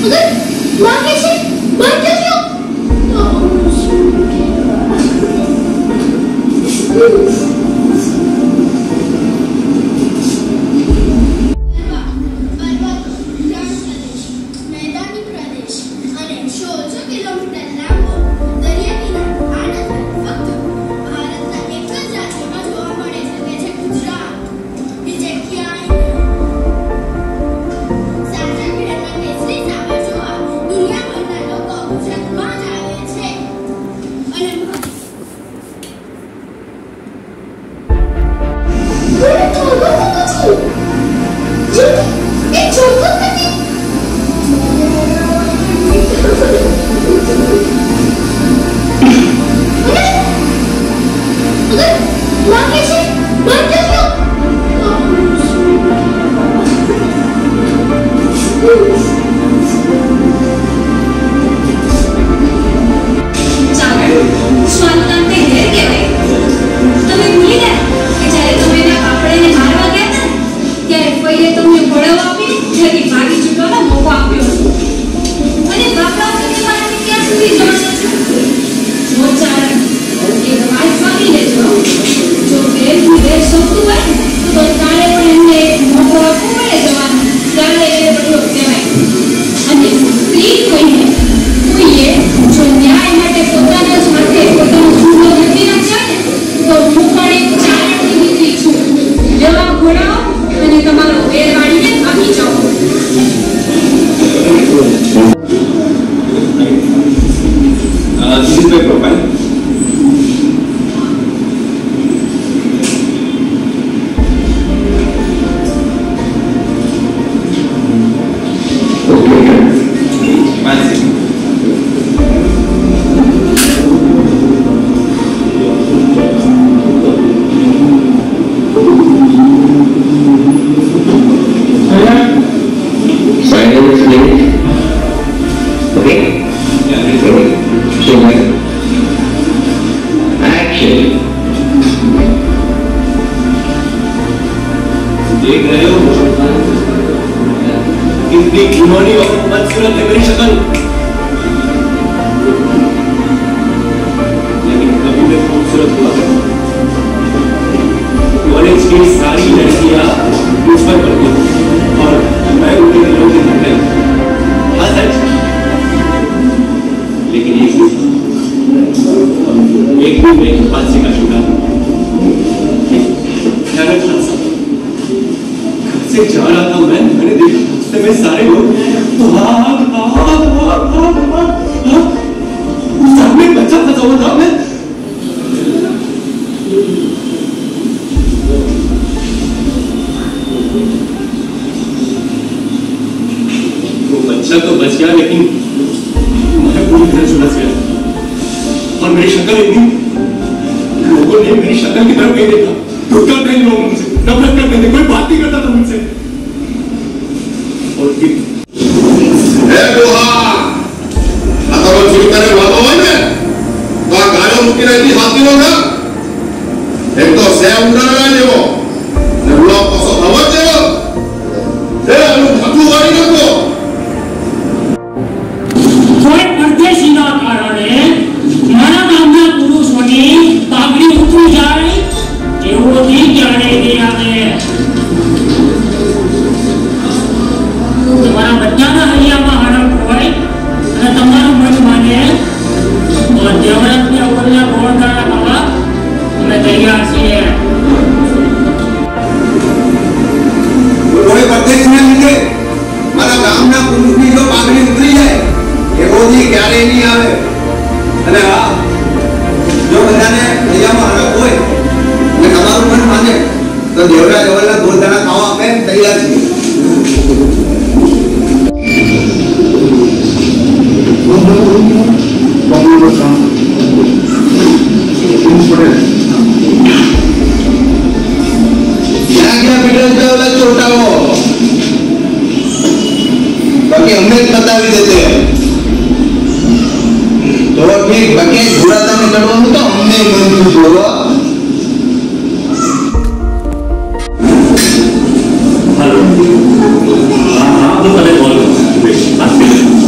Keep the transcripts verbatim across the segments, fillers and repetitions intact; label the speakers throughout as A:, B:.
A: हाँ हाँ तो पहले कॉल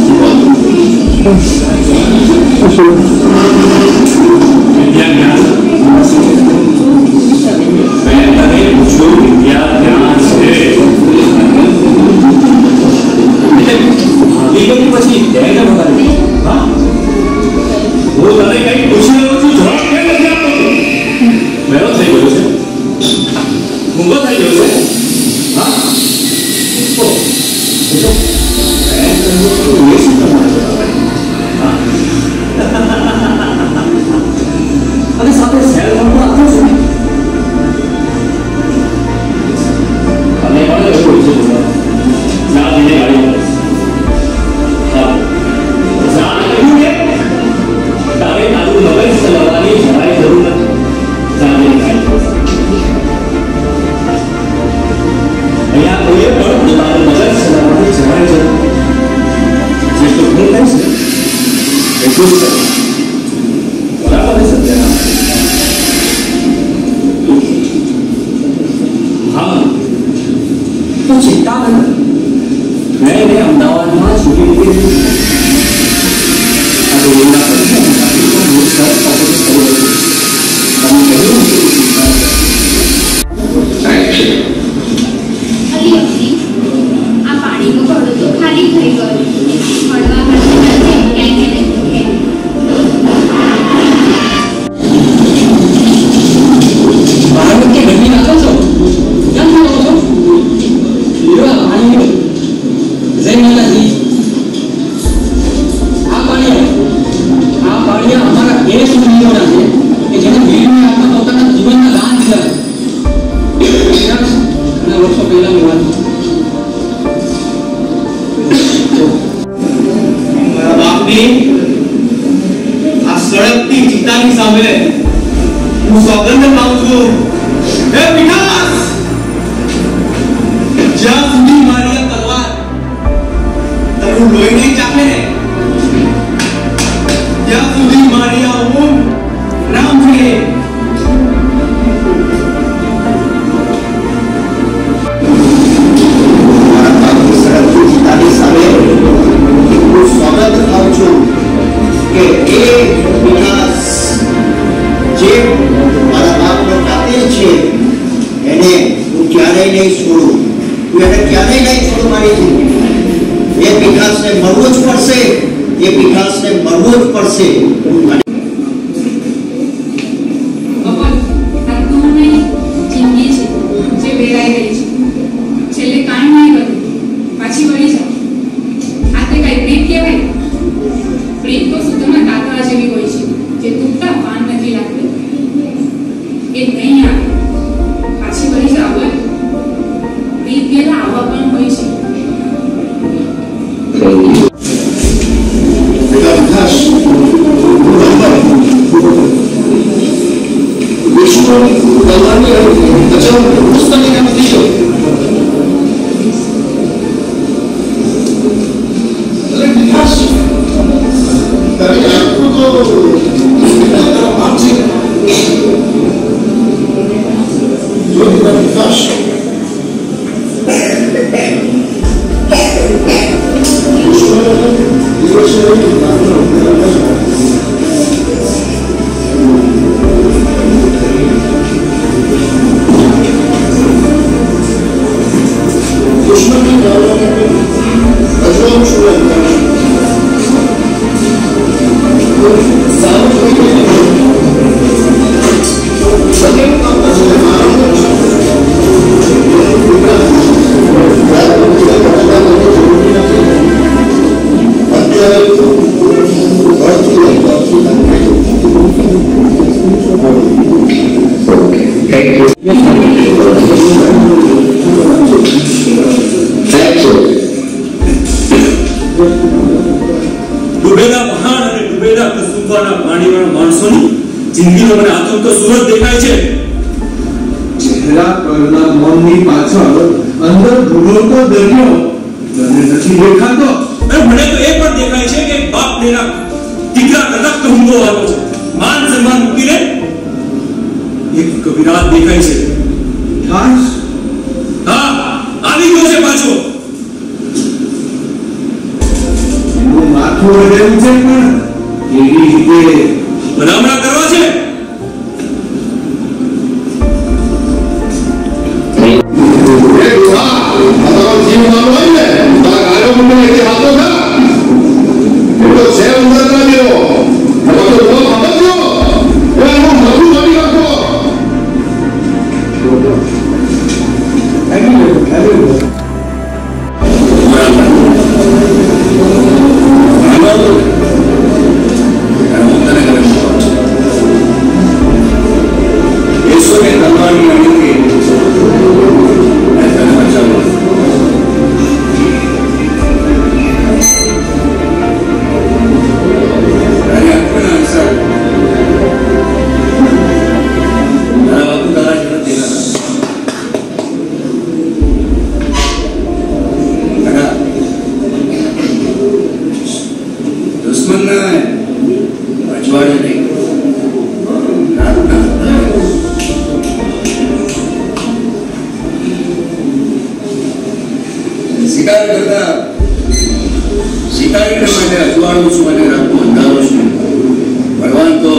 A: શિકારીને માટે અજવાળું છું અને રાતનું અંધારું છું. ભગવાન તો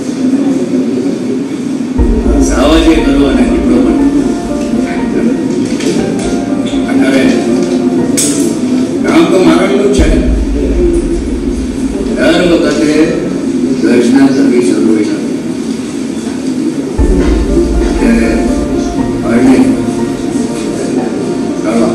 A: સાવજે કરો અને દીકરો પણ. હવે કામ તો મારાનું જ છે ને. દર વખતે દર્શના કરવી જરૂરી છે. અત્યારે અરણી કરવા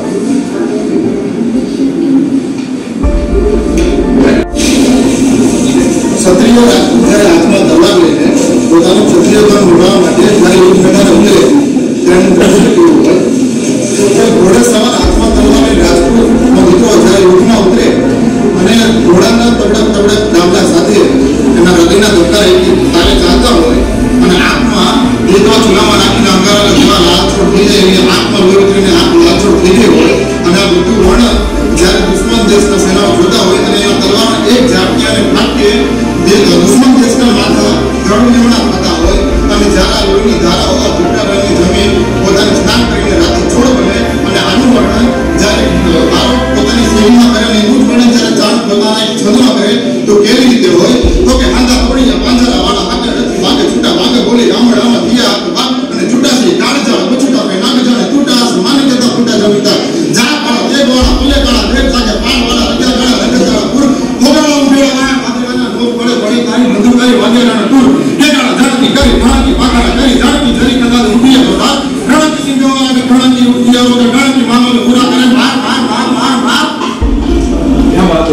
B: ક્ષત્રિયો જ્યારે હાથમાં તલવાર લઈને પોતાનું ક્ષત્રિય ધર્મ નિભાવવા માટે જ્યારે યુદ્ધ મેદાને ઉતરે ત્યારે દ્રશ્ય કેવું હોય તો ઘોડે સવાર હાથમાં તલવાર લઈને રાજપૂતનો દીકરો જ્યારે યુદ્ધમાં ઉતરે અને ઘોડાના તબડક તબડક ડાબલા સાથે એના હૃદયના ધબકારા એટલી તારે ચાલતા હોય અને આંખમાં લીધવા ચૂલામાં નાખીને અંગારા જેવા લાલચોળ થઈ જાય એની આંખમાં લોહી ઉતરીને આંખ લાલચોળ થઈ ગઈ હોય અને આ મૃત્યુ વર્ણ જ્યારે દુશ્મન દેશના સેનાઓ જોતા હોય અને એના તલવારના એક ઝાપટી અને ફાટકે દુશ્મન દેશના માથા જળવણીઓના થતા હોય અને જ્યારે આ લોહીની ધારાઓ આ ભૂખા રંગની જમીન પોતાને સ્નાન કરીને રાતે છોડ બને અને આનું વર્ણન જ્યારે પોતાની શૈલીમાં કરે અને એનું જ વર્ણન જ્યારે ચાંદ પોતાના એક છંદમાં કરે તો કેવી રીતે હોય તો કે હાંધા પડીયા પાંજરા વાળા આગળ વાગે છૂટા વાગે બોલી રામડામાં દિયા વાગ અને છૂટાસી કાળજા બચુટા કે નાગ જાણે તૂટાસ માની જતા ફૂટા જમીતા જા પાળા દેવ વાળા પલ્લે કાળા દેવ સાગે પાન વાળા રજા કાળા રજા કાળા પુર ખોગાળા ઉમેળા વાળા નો પડે પડી તારી બંદૂકારી વાગેરાના ટૂર કેગાળા ઝાડકી કરી ઘણાકી વાકાળા કરી ઝાડકી જરી કદાલ રૂપિયા તો રાત ઘણાકી સિંધોવા અને ઘણાકી ઉદિયારો કે ઘણાકી માનવને પૂરા કરે માર માર માર માર માર ક્યાં વાત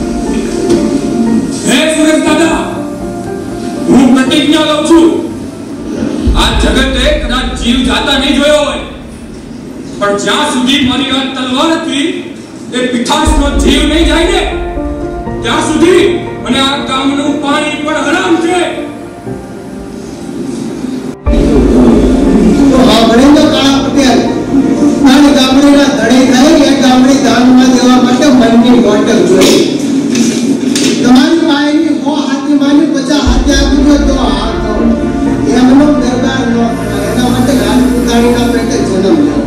C: હે સુરેશ દાદા, હું પ્રતિજ્ઞા લઉં છું આ જગતે કદાચ જીવ જાતા નહીં જોયો હોય પણ જ્યાં સુધી મારી આ તલવાર હતી એ પિઠાસનો જીવ નહીં જાય ને ત્યાં સુધી અને આ ગામનું પાણી પણ હરામ છે.
D: તો આપણે તો કાળા પટેલ અને ગામડીના ધડે થાય એ ગામડી દાનમાં દેવા માટે મનની બોટલ જોઈએ. તમારી પાસેની સો હાથની માની પચાસ હાથે આપી દો તો આ કહું એમનો દરબાર ન એના માટે રાજપૂતાણીના પેટે જન્મ લ્યો.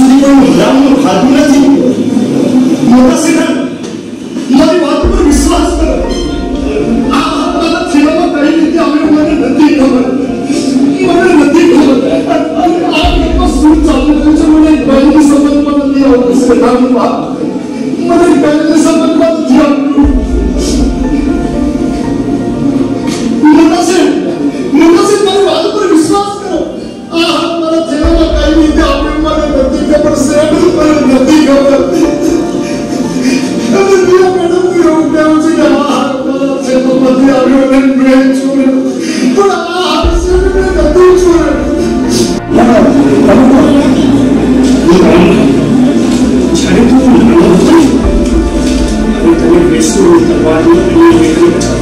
E: મોટા સિંહ મારી વાત પર વિશ્વાસ બાજુનો પેલો વેતન બચાવો.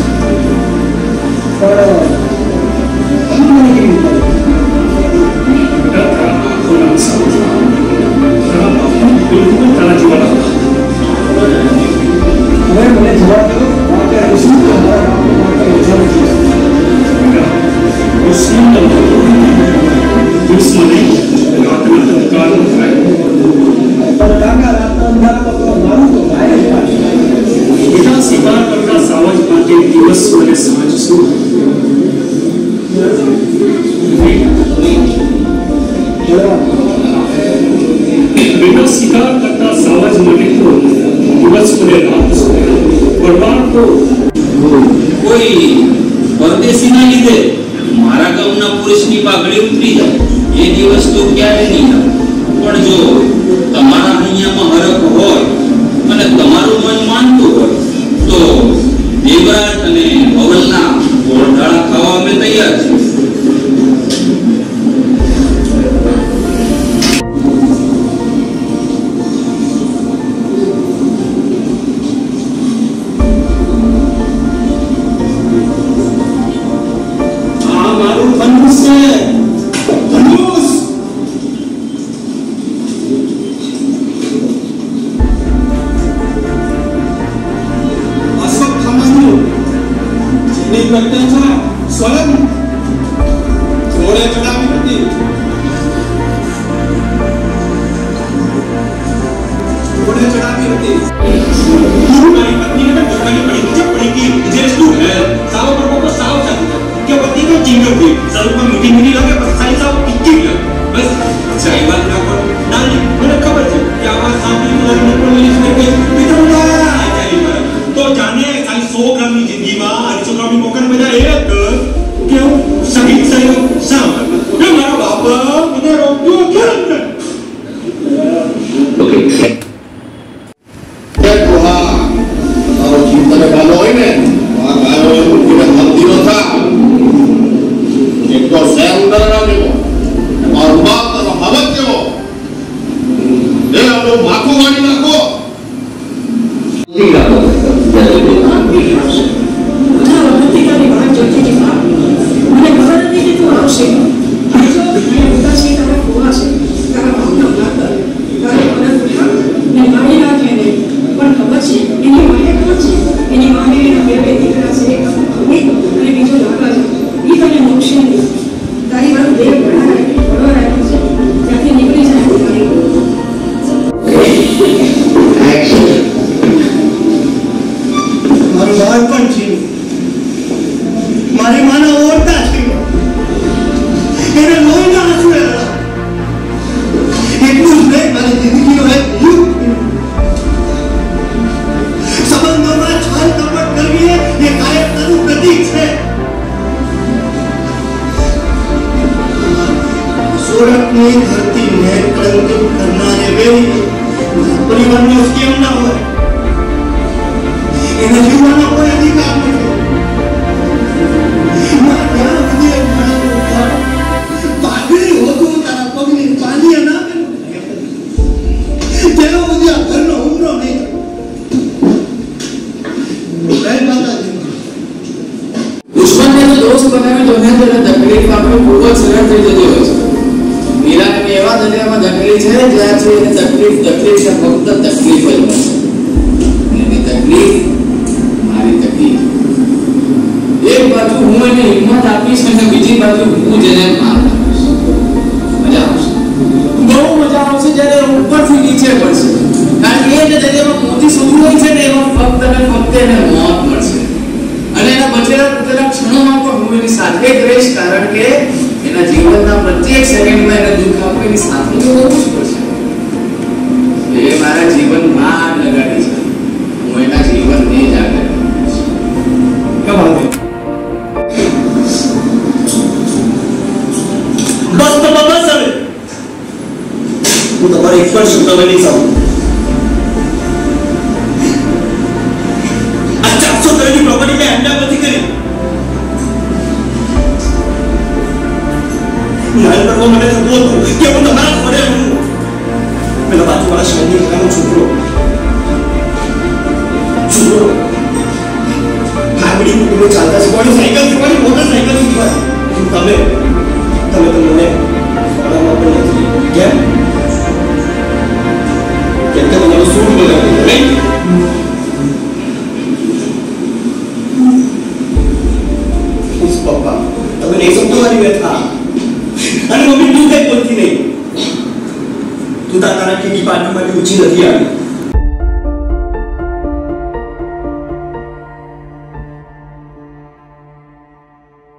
E: બેટા તારા આંખો નામ સારું છે. તારા બાપુ બિલકુલ તારા જેવા લાગતા.
D: હવે મને જવાબ દો માટે શું તમારા બાપુ માટે વિચાર છે?
E: બેટા હું શું તમને દુશ્મની રાતના અંધકારનો થાય.
D: પણ કાકા રાતના અંધારામાં તો મારું તો ભાઈ જ પાછું.
E: બેટા શિકાર કરતા સાવજ માટે દિવસ અને સાંજ શું? બેટા શિકાર કરતા સાવજ માટે તો દિવસ અને રાત શું? પરવાર તો
A: કોઈ પરદેશીના લીધે મારા ગામના પુરુષની પાઘડી ઉતરી જાય એ દિવસ તો ક્યારે નહીં આવે. પણ જો તમારા અહીંયામાં હરખ હોય અને તમારું મન માનતું હોય તો દેવરાજ અને પવનના ગોળઢાળા ખાવા અમે તૈયાર છીએ.
D: આ મારું ધનુષ છે. ધનુષ અશ્વત્થામાનું જેની પ્રત્યક્ષા સ્વયં ઘોડે ચડાવી હતી. ઘોડે ચડાવી હતી.
C: तुम्हारी पत्नी ने दुकान पड़ी मुझे पड़ेगी जेस तू है साव पर को साव चल के पति को चिंगो थी सर को मीठी मीठी लगे पर साई साव पिक्की लगे बस चाय बात ना कर ना मुझे खबर है कि आवाज सामने लगी निकल गई इसने के पिता ना चाली पर तो जाने साई सौ ग्राम की जिंदगी में अढ़ाई सौ ग्राम की मोकन बजा एक क्यों सही सही साव ये मारा बाप मुझे रोक दो क्या
A: ઓકે
B: તારો જીવ તને ગાલો હોય ને આ ગાલો એ ઉઠીને મંદિરો થા. એક તો શેર ઉડાડવા જેવો મારો બાપ તારો બાબત જેવો એ આપણું માખું વાળી નાખો.
F: આવતીકાલની વાત જોતી હતી બાપ. મને ખબર હતી કે તું આવશે. જો મને ઉદાસી તારા ફુવા છે, તારા બાપના માતા, તારે પરત ઉઠાવ ને મારી નાખે ને. પણ ખબર છે એની માએ કોણ છે? એની માએ એના બે બે દીકરા છે, એક અમિત અને બીજો લાલા છે. એ તને મોક્ષે નહીં. તારી વાત બે ઘણા રાખી ઘણો રાખી છે. ત્યાંથી નીકળી જાય તારી
D: મારું બાળપણ છે. મારી માના ઓરતા છે. એને લોહીના આંસુ રહ્યા. એટલું જ નહીં, મારી જિંદગીનો એક યુગ સંબંધોમાં છલ કપટ કરવી એ કાયરતાનું પ્રતીક છે. સુરતની ધરતીને કલંકિત કરનારે વેરી પરિવારનો કેમ ના હોય? એને જીવવાનો કોઈ અધિકાર નથી. ત્યાં સુધી એક માણસનો ઉદ્ધાર પાઘડી હોતું તારા પગની પાલીએ ના પેલું તેનો સુધી આ ઘરનો ઉમરો નહીં. જય માતાજી.
G: દુશ્મનને તો દોસ્ત બનાવી દો ને તો તકલીફ આપણે ખૂબ જ સરળ થઈ જતી હોય છે. મીરાને એવા દરિયામાં ધકેલી છે જ્યાં છે એને તકલીફ તકલીફ છે, ફક્ત તકલીફ જ મળશે. એની તકલીફ મારી તકલીફ. એક બાજુ હું એને હિંમત આપીશ અને બીજી બાજુ હું જેને માર આપીશ. મજા આવશે, બહુ મજા આવશે જ્યારે ઉપરથી નીચે પડશે. કારણ કે એ જે દરિયામાં મોતી શોધવું હોય છે ને એમાં ફક્ત અને ફક્ત એને મોત મળશે. અને એના બચેલા કૂટેલા ક્ષણોમાં પણ હું એની સાથે જ રહીશ, કારણ કે એના જીવનના પ્રત્યેક સેકન્ડમાં એને દુઃખ આપવું એની સાથે તો હોવું જ પડશે. એ મારા જીવનમાં લગાડી છે, હું એના જીવનને જ આગળ કરીશ.
C: बस तो बस હવે હું તમારે એક પણ શબ્દ નહીં સાંભળું. આ ચારસો કરોડની પ્રોપર્ટી મેં હેન્ડ નથી કરી. નાનપણમાં મને થતું હતું કે હું તમારા ઘરે રહું. પેલા બાજુવાળા શહેરની કાકાનો છોકરો છોકરો
H: મને ચાલતા શીખવાડી, સાયકલ શીખવાડી, મોટરસાયકલ શીખવાડી. તમે તમે તો મને શાળામાં પણ નથી. કેમ? કેમ કે તમારો સૂટ બગાડી નહીં? પપ્પા તમે નહીં સમજો મારી વ્યથા. અને મમ્મી તું કઈ બોલતી નહીં. તું તારા ટીવી પાર્ટી માટે ઊંચી નથી આવી.